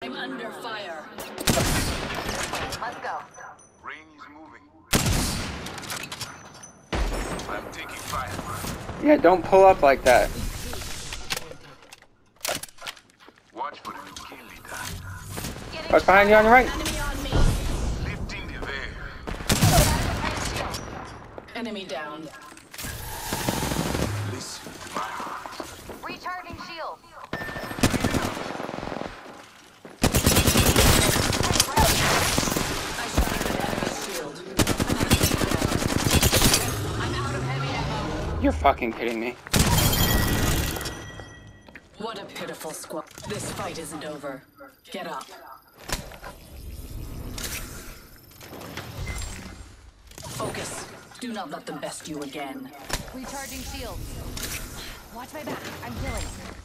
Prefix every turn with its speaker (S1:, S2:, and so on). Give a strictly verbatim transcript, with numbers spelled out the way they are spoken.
S1: I'm under fire.
S2: Let's go.
S3: Ring is moving. I'm taking fire.
S4: Yeah, don't pull up like that.
S3: Watch for the new kill leader.
S4: What's behind you on the right?
S1: Enemy on me.
S3: Lifting the veil.
S1: Enemy down.
S3: Listen to my heart.
S2: Recharging shield.
S1: I shattered an enemy's shield. I'm out of heavy ammo.
S4: You're fucking kidding me.
S1: What a pitiful squad. This fight isn't over. Get up. Focus. Do not let them best you again.
S2: Recharging shield. Watch my back. I'm healing.